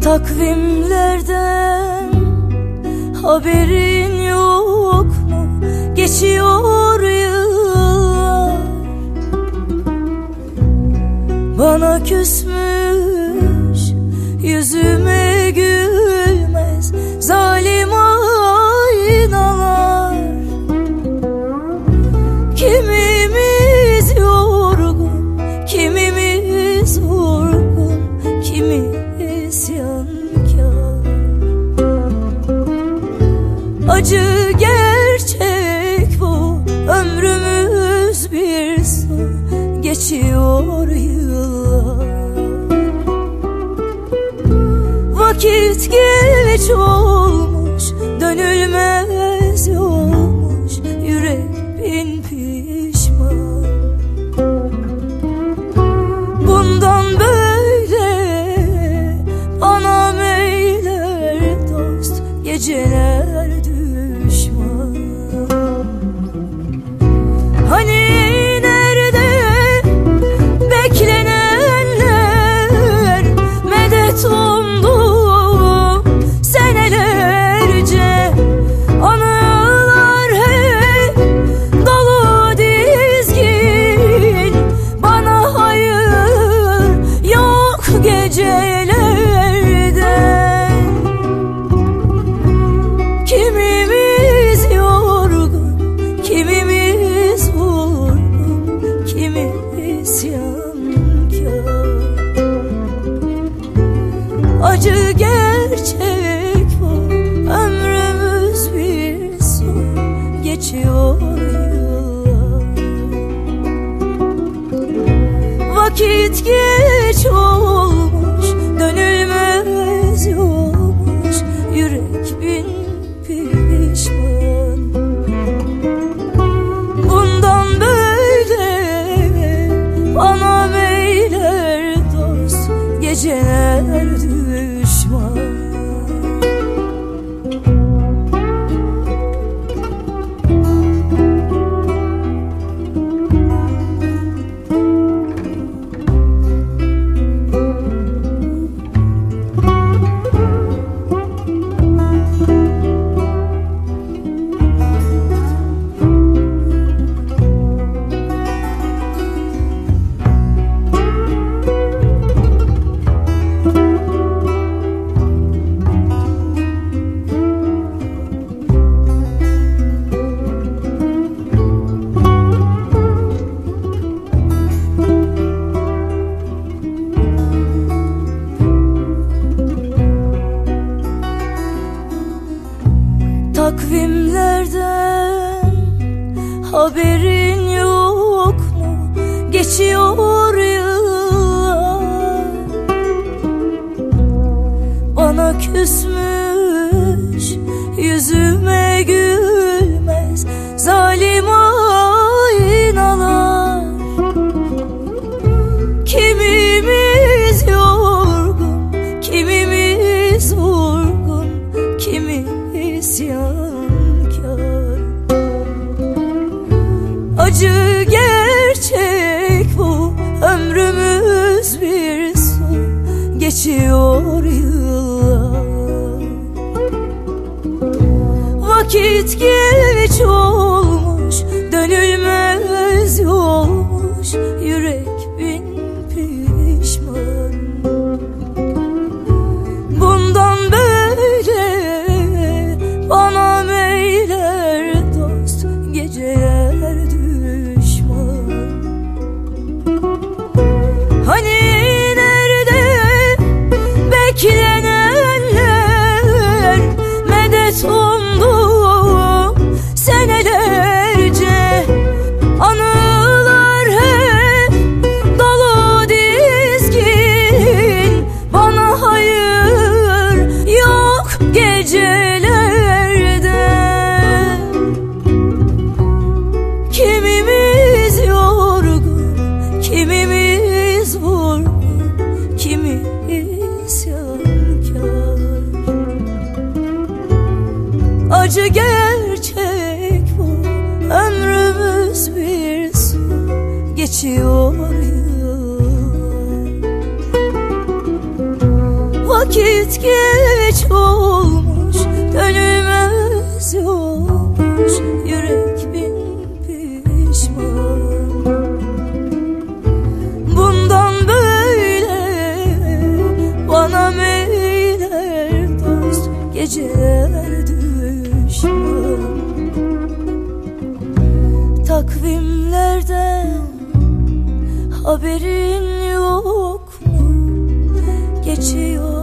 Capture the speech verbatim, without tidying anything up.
Takvimlerden haberin yok mu? Geçiyor yıllar, bana küsmüş, yüzüme gülmez zalim aynalar. Kimimiz yorgun, kimimiz vurgun, kimi isyankar. Acı gerçek bu, ömrümüz bir su, geçiyor yıllar. Vakit geç olmuş, dönülmez yolmuş, yürek bin pişman. Bundan böyle bana meyler dost, geceler düşman. Hani nerede beklenenler, medet umdu senelerce. Anılar hep dolu dizgin, bana hayır yok gecelerde. Kimimiz yorgun, kimimiz vurgun, kimi isyankar. Acı gerçek bu, ömrümüz bir su, geçiyor yıllar. Vakit geç olmuş, dönülmez yolmuş, yürek bin pişman. Bundan böyle bana meyler dost, geceler düşman. Takvimlerden haberin yok mu? Geçiyor yıllar, bana küsmüş, yüzüme gülmez zalim aynalar. Kimimiz yorgun, kimimiz vurgun, kimi isyankar. Acı gerçek bu, ömrümüz bir su, geçiyor yıllar. Vakit geç olmuş, dönülmez yolmuş, yürek bin pişman. Bundan böyle bana meyler dost, geceler düşman. Hani nerede beklenenler, medet umdu senelerce. Anılar hep dolu dizgin, bana hayır yok gecelerde. Kimimiz yorgun, kimimiz vurgun, kimi isyankar. Acı gerçek bu, ömrümüz bir su, geçiyor yıllar. Vakit geç olmuş, dönülmez yolmuş, yürek bin pişman. Bundan böyle bana meyler dost, geceler düşman. Takvimlerden haberin yok mu? Geçiyor